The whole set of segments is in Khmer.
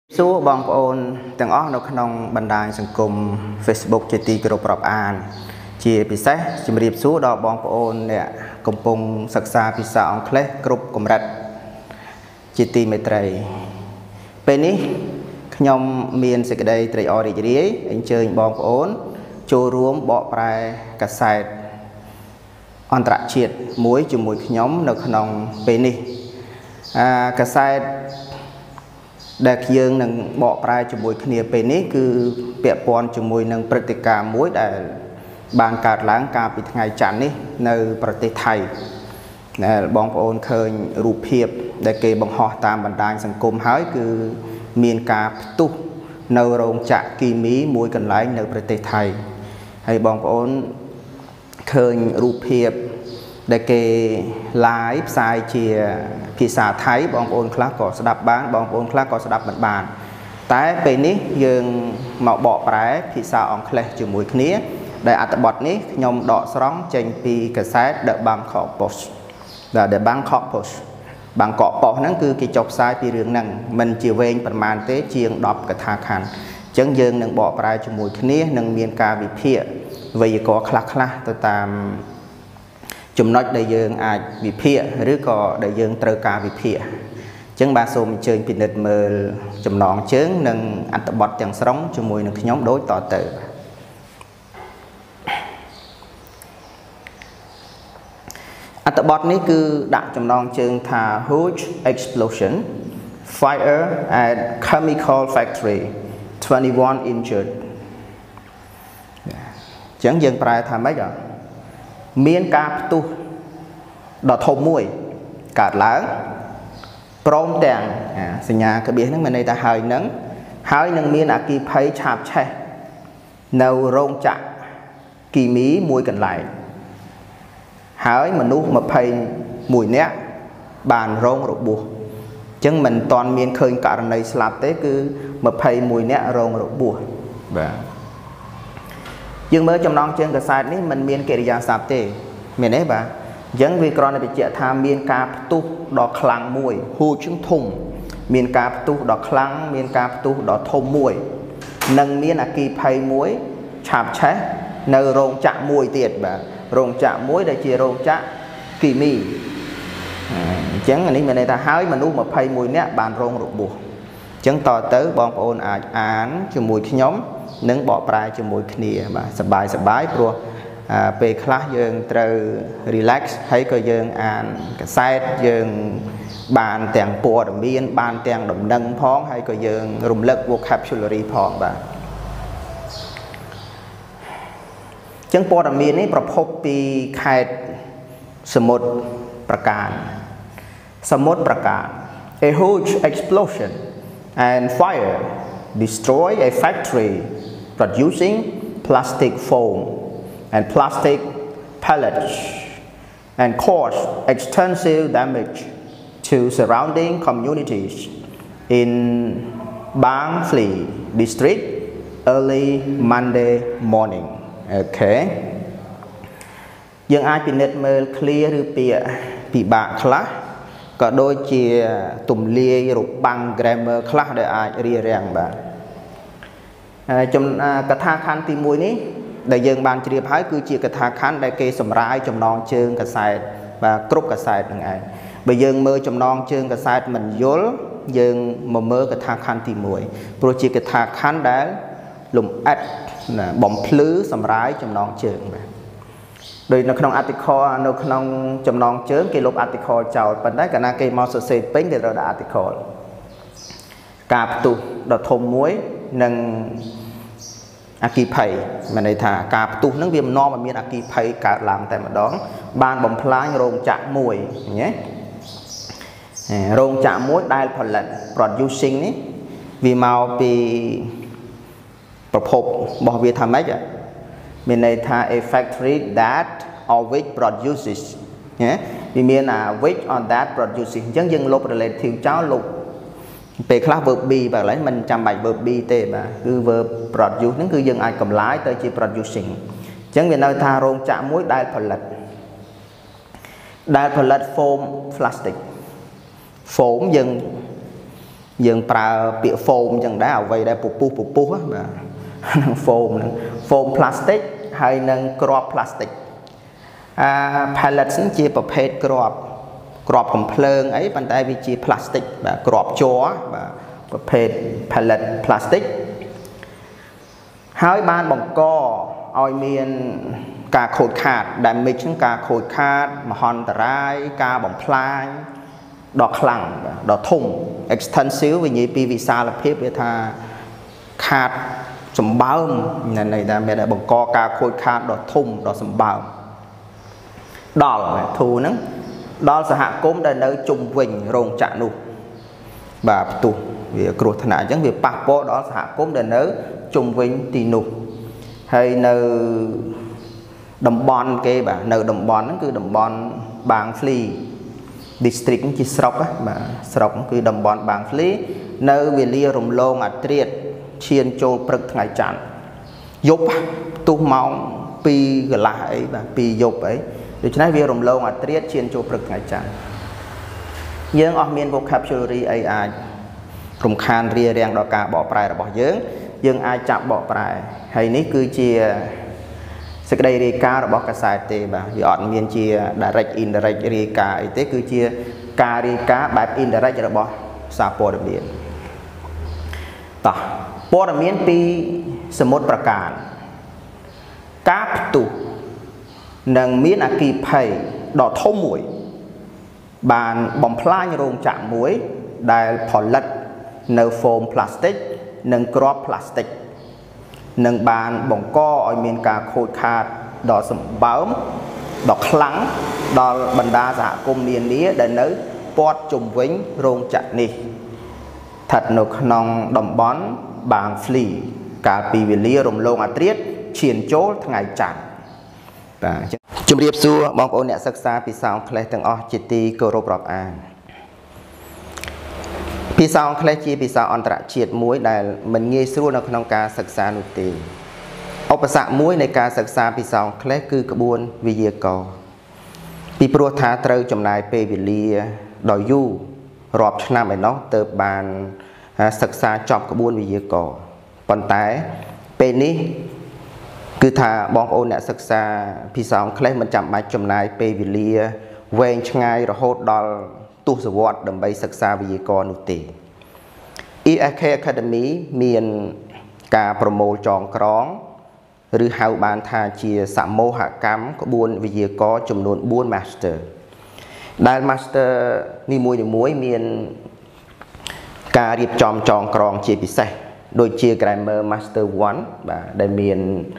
Số bong ôn từng óc nó không bàn đài sản cùng Facebook chỉ ti group rập an chỉ bị xét chỉ riệp số đó bong ôn nè công pung sắc xa bị sao ông khle group cùng rạch chỉ ti mấy trai bên ní nhom miền sẽ cái đây trai ở đây anh chơi bong ôn cho ruộng bỏ bài cả sài on trạ triệt muối cho muối nhóm nó không bên ní cả sài đại dương nâng bỏ ra cho mùi khnia bênนี้คือเปียปอนcho mùi nâng ព្រឹត្តិការណ៍មួយដែលបានកើតឡើងកាលពីថ្ងៃច័ន្ទនេះនៅប្រទេសថៃបងប្អូនឃើញរូបភាពដែលគេបង្ហោះតាមបណ្ដាញសង្គមហើយគឺមានការផ្ទុះនៅរោងចក្រគីមីមួយកន្លែងនៅប្រទេសថៃហើយបងប្អូនឃើញរូបភាពដែលគេ live ផ្សាយជាភាសាថៃបងប្អូនខ្លះក៏ស្ដាប់បានបងប្អូនខ្លះក៏ស្ដាប់មិនបានតែពេលនេះយើងមកបកប្រែភាសាអង់គ្លេសជាមួយគ្នាដែលអត្ថបទនេះខ្ញុំដកស្រង់ចេញពីកាសែត The Bangkok Post The Bangkok Post Bangkok Post ហ្នឹងគឺគេចុះផ្សាយពីរឿងហ្នឹងមិនជាវែងប្រមាណទេជាង10កថាខណ្ឌអញ្ចឹងយើងនឹងបកប្រែជាមួយគ្នានឹងមានការវិភាគវេយ្យាករណ៍ខ្លះៗទៅតាមចំណុចដែលយើងអាចវិភាគឬក៏ដែលយើងត្រូវការវិភាគអញ្ចឹងបាទសូមអញ្ជើញពិនិត្យមើលចំណងជើងនិងអត្ថបទទាំងស្រុងជាមួយនឹងខ្ញុំដូចតទៅអត្ថបទនេះគឺដាក់ចំណងជើងថា huge explosion fire at chemical factory 21 injured អញ្ចឹងយើងប្រែថាម៉េចមានការផ្ទុះដ៏ធំមួយកើតឡើងព្រមទាំងសញ្ញាក្បៀសហ្នឹងមានន័យថាហើយនឹងមានអគ្គិភ័យឆាបឆេះនៅរោងចក្រគីមីមួយកន្លែងហើយមនុស្ស21នាក់បានរងរបួសអញ្ចឹងមិនតាន់មានឃើញករណីស្លាប់ទេគឺ21នាក់រងរបួសបាទយើងមើលចំណងជើងកាសែតនេះมันមានកិរិយាសព្ទទេមានទេបាទអញ្ចឹងវាគ្រាន់តែបញ្ជាក់ថាមានការផ្ទុះដ៏ខ្លាំងមួយហូរជឹងធំមានការផ្ទុះដ៏ខ្លាំងមានការផ្ទុះដ៏ធំមួយនិងមានអគ្គិភ័យមួយឆាបឆេះនៅរោងចក្រមួយទៀតបាទរោងចក្រមួយដែលជារោងចក្រគីមីអញ្ចឹងនេះមានន័យថាហើយមនុស្ស21នាក់បានរងរបួសអញ្ចឹងតទៅបងប្អូនអាចអានជាមួយខ្ញុំនឹងបកប្រែជាមួយគ្នាបាទសប្បាយព្រោះពេលខ្លះយើងត្រូវ relax ហើយក៏យើងអានកាសែតយើងបានទាំងព័ត៌មានបានទាំងដំណឹងផងហើយក៏យើងរំលឹក vocabulary ផងបាទចឹងព័ត៌មាននេះប្រភពពីខេត្តសមុទ្រប្រការ A huge explosion and fire destroy a factory producing plastic foam and plastic pellets and cause extensive damage to surrounding communities in Bang Phli district early Monday morning. Okay. យើងអាចពិនិត្យមើល clear ឬពាក្យពិបាកខ្លះក៏ដូចជាទំលាយរបាំង grammar ខ្លះដែលអាចរារាំងបាទកថាខណ្ឌទី1នេះដែលយើងបានជ្រាបហើយគឺជាកថាខណ្ឌដែលគេសម្រាយចំណងជើងកាសែតបាទគ្រប់កាសែតហ្នឹងឯងបើយើងមើលចំណងជើងកាសែតមិនយល់យើងមកមើលកថាខណ្ឌទី1ព្រោះជាកថាខណ្ឌដែលលំអិតបំភ្លឺសម្រាយចំណងជើងបាទដោយនៅក្នុង article នៅក្នុងចំណងជើងគេលុប article ចោលប៉ុន្តែកាលណាគេមកសរសេរពេញគេត្រូវដាក់ article ការផ្ទុះដ៏ធំមួយនិងអគ្គិភ័យមានន័យថាការផ្ទុះហ្នឹងវានាំឲ្យមានអគ្គិភ័យកើតឡើងតែម្ដងបានបំផ្លាញរោងចក្រមួយញ៉េរោងចក្រមួយដែលផលិត producing នេះវាមកពីប្រភពរបស់វាថាម៉េចមានន័យថា a factory that or which produces ញ៉េវាមាន which on that producing អញ្ចឹងយើងលុប relative ចោលលុបពេលខ្លះ verb be បាទឥឡូវមិនចាំបាច់ verb be ទេបាទគឺ verb produce ហ្នឹងគឺយើងអាចកំឡាយទៅជា producing អញ្ចឹងវានៅថារោងចក្រមួយដែលផលិត foam plastic foam យើង dương pra bịa foam chẳng đã ở vậy đây pupu á mà foam plastic hay nâng crop plastic pallet chiaประเภท crop កំភ្លើងអីប៉ុន្តែវាជា plastic បាទ crop ជ័របាទប្រភេទ pallet plastic ហើយបានបង្កឲ្យមានការខូចខាត damage ហ្នឹងការខូចខាតមហន្តរាយការបំផ្លាញដ៏ខ្លាំងដ៏ធំ extensive វិញ្ញាពីវិសាលភាពវាថាខាតសម្បើមន័យថាមានតែបង្កការខូចខាតដ៏ធំដ៏សម្បើមដល់ធូហ្នឹងដល់សហគមន៍ដែលនៅជុំវិញរោងចក្រនោះបាទផ្ទុះវាគ្រោះថ្នាក់អញ្ចឹងវាប៉ះពាល់ដល់សហគមន៍ដែលនៅជុំវិញទីនោះហើយនៅតំបន់គេបាទនៅតំបន់ហ្នឹងគឺតំបន់បាងហ្វ្លី district ជាស្រុកបាទស្រុកគឺតំបន់បាងហ្វ្លីនៅវេលារំលងអាត្រៀតឈានចូលព្រឹកថ្ងៃច័ន្ទយប់ផ្ទុះម៉ោង2កន្លះអីបាទ2យប់អីដូច្នេះវារំលងអាត្រៀតឈានចូលព្រឹកថ្ងៃច័ន្ទយើងអស់មាន vocabulary អីអាចរំខានរារាំងដល់ការបកប្រែរបស់យើងអាចចាប់បកប្រែហើយនេះគឺជាសេចក្តីរាយការណ៍របស់កាសែតទេបាទវាអត់មានជា direct indirect រាយការណ៍អីទេគឺជាការរាយការណ៍បែប indirect របស់សារព័ត៌មានតោះព័ត៌មានពីសមុទ្រប្រការការផ្ទុះនឹងមានអគ្គិភ័យដ៏ធំមួយបានបំផ្លាញរោងចក្រមួយដែលផលិតនៅ foam plastic និងគ្រាប់ plastic នឹងបានបង្កឲ្យមានការខូចខាតដ៏សម្បើមដ៏ខ្លាំងដល់បណ្ដាសហគមន៍នានាដែលនៅព័ទ្ធជុំវិញរោងចក្រនេះស្ថិតនៅក្នុងតំបន់បាងហ្វ្លីកាលពីវេលារំលងអាត្រៀតឈានចូលថ្ងៃច័ន្ទបាទជំរាបសួរបងប្អូនអ្នកសិក្សាភាសាអង់គ្លេសទាំងអស់ជាទីគោរពរាប់អានភាសាអង់គ្លេសជាភាសាអន្តរជាតិមួយដែលមិនងាយស្រួលនៅក្នុងការសិក្សានោះទេឧបសគ្គមួយនៃការសិក្សាភាសាអង់គ្លេសគឺក្បួនវេយ្យាករណ៍ពីព្រោះថាត្រូវចំណាយពេលវេលាដ៏យូររាប់ឆ្នាំឯណោះទើបបានសិក្សាចប់ក្បួនវេយ្យាករណ៍ប៉ុន្តែពេលនេះគឺថាបងប្អូនអ្នកសិក្សាភាសាអង់គ្លេសមិនចាំបាច់ចំណាយពេលវេលាវែងឆ្ងាយរហូតដល់ទសវត្សរ៍ដើម្បីសិក្សាវេយ្យាករណ៍នោះទេ ESK Academy មានការប្រមូលចងក្រងឬហៅបានថាជាសមូហកម្មក្បួនវេយ្យាករណ៍ចំនួន4 Master ដែល Master នីមួយៗមានការរៀបចំចងក្រងជាពិសេសដូចជា Grammar Master 1 បាទដែលមាន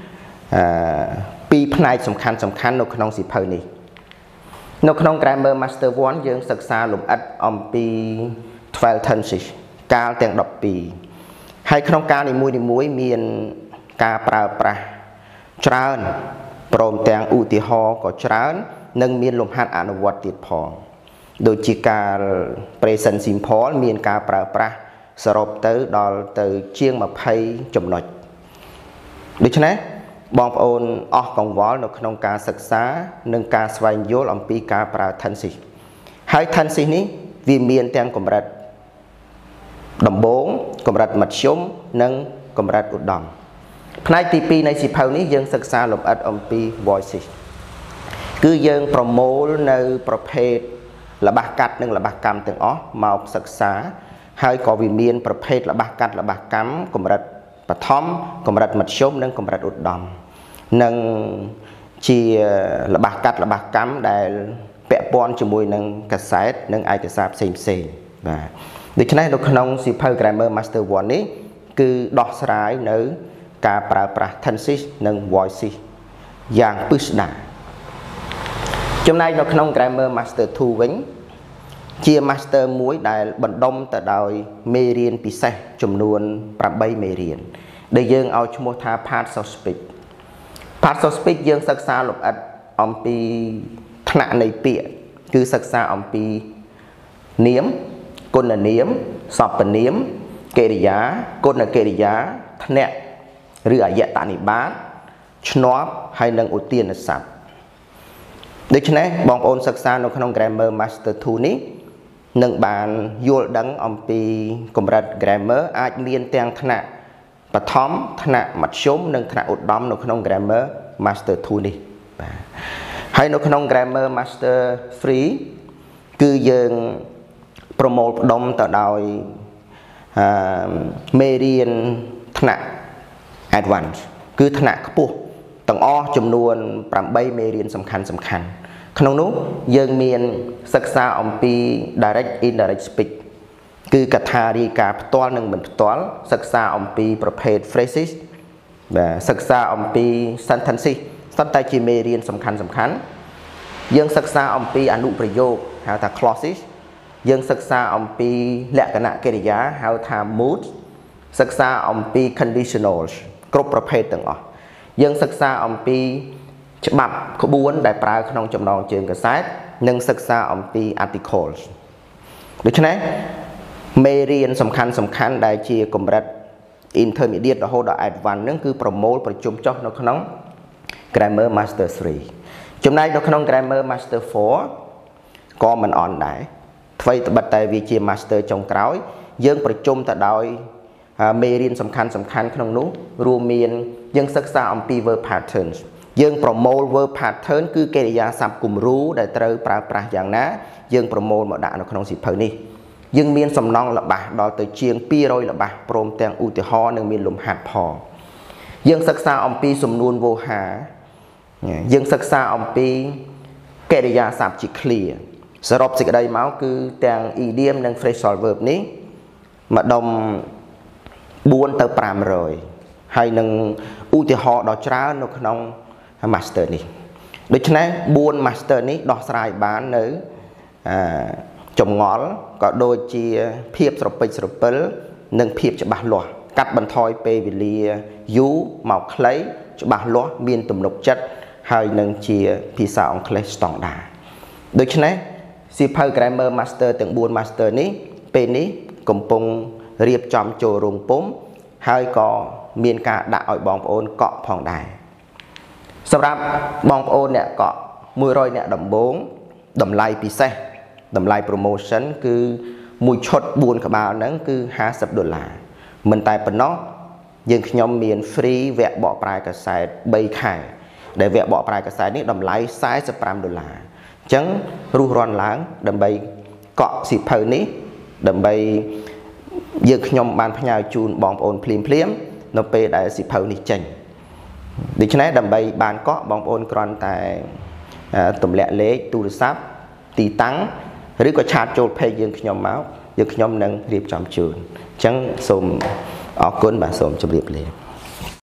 2ផ្នែកសំខាន់នៅក្នុងសៀវភៅនេះនៅក្នុង Grammar Master 1 យើងសិក្សាលម្អិតអំពី12 tenses កាលទាំង12ហើយក្នុងកាលនីមួយៗមានការប្រើប្រាស់ច្រើនព្រមទាំងឧទាហរណ៍ក៏ច្រើននិងមានលំហាត់អនុវត្តទៀតផងដូចជាការ present simple មានការប្រើប្រាស់សរុបទៅដល់ទៅជាង20ចំណុចដូច្នេះបងប្អូនអស់កង្វល់នៅក្នុងការសិក្សានិងការស្វែងយល់អំពីការប្រើ tenses ហើយ tenses នេះវាមានទាំងកម្រិតដំបូងកម្រិតមធ្យមនិងកម្រិតឧត្តមផ្នែកទី2នៃសៀវភៅនេះយើងសិក្សាលម្អិតអំពី voices គឺយើងប្រមូលនៅប្រភេទល្បះកាត់និងល្បះកម្មទាំងអស់មកសិក្សាហើយក៏វាមានប្រភេទល្បះកាត់ល្បះកម្មកម្រិតបឋមកម្រិតមធ្យមនិងកម្រិតឧត្តមនិងជាល្បះកាត់ល្បះកម្មដែលពាក់ព័ន្ធជាមួយនឹងកាសែតនិងឯកសារផ្សេងបាទដូច្នេះនៅក្នុងសៀវភៅ Grammar Master 1 នេះគឺដោះស្រាយនៅការប្រើប្រាស់ tenses និង voices យ៉ាងពិស្ដារចំណែកនៅក្នុង Grammar Master 2 វិញជា Master មួយដែលបណ្ដុំទៅដោយមេរៀនពិសេសចំនួន8មេរៀនដែលយើងឲ្យឈ្មោះថា Parts of Speech Parts of Speech យើងសិក្សាលម្អិតអំពីថ្នាក់នៃពាក្យគឺសិក្សាអំពីនាមគុណនាមសព្វនាមកិរិយាគុណកិរិយាធ្នាក់ឬអយតនិបាតឈ្នាប់ហើយនិងឧទានស័ព្ទដូច្នេះបងប្អូនសិក្សានៅក្នុង Grammar Master 2 នេះ nâng bàn vô đắng ông pi công rật grammar ai miên tiếng thna và thóm thna mặt chống nâng thna ụt đom nó không grammar master 2 đi hay nó không grammar master free cứ dương promote đom tạo đòi mê riêng thna advance cứ thna cấp buộc tầng o chùm nuôn làm bay mê riêng sầm khăn không nút dương miền sắc xa ông pi direct indirect speak cứ cả thà đi cả toán nâng mình toán sắc xa ông pi prepared phrases và sắc xa ông pi sentences sắp tay chỉ mê riêng sầm khăn dương sắc xa ông pi anu prayo hay là clauses dương sắc xa ông pi lệ cái nạ kê giá hay là mood sắc xa ông pi conditionals group prepared từng ở dương sắc xa ông pi chấp bập có bốn đại pra không trong đó trường cái sách nâng sắc xa ông pi articles được chứ này mê riêng sầm khăn đại chia cùng rất intermediate hoặc là advanced nâng cứ promote và chung cho nó không grammar master 3 trong này nó không grammar master 4 có mình on đại vậy bật tại vì chia master trong cõi dương và chung tại đòi mê riêng sầm khăn không nút rùa miền dương sắc xa ông pi verb patterns dương promote verb pattern cứ kể ra sắp cùng rú để trời pra dạng ná dương promote một đạn nó không xịt phơi ní dương miên sầm non là bà đòi tới chiên pi rồi là bà prom teng u ti ho nâng miên lùm hạt phò dương sắc xa ông pi sum nuôn vô hà dương sắc xa ông pi kể ra sắp chỉ clear sở rộp dịch ở đây máu cứ teng idiom nâng phrasal verb ní mà đồng buôn tới pram rồi hay nâng u ti ho đó trả nó không master này đối với này buôn master này đo sai bán nữ trồng ngõ có đôi chia phiệp sập nâng phiệp cho bà loa cắt bàn thoi pe vì lia dú màu clay cho bà loa miên tùm lục chất hay nâng chia pizza on clay stong đà đối với này super grammar master từng buôn master này pe này cùng pung riệp chom chồ rùng pốm hay có miên cả đã ở bóng ôn cọ phòng đài sắp rạp bóng ôn nè có 10 rồi nè đầm 4 đầm lai pi xe đầm lai promotion cứ mùi chốt buồn cả bao nắng cứ $50 mình tại phần nó nhưng nhóm miền free vẽ bỏ prai cả sai bay khai để vẽ bỏ prai cả sai ní đầm lai sai $15 chẳng ru ron láng đầm bay cọ xịt phơi ní đầm bay dương nhóm ban phải nhào chun bóng ôn phim nó pe đại xịt phơi ní chành để cho nên đầm bay bàn có bóng ôn còn tại tụm lẹ lế tu sáp tì tăng rồi có chặt trộn phê dương nhóm máu dương nhóm nâng riệp trong trường chẳng xôm ở cuốn bà xôm trong riệp liền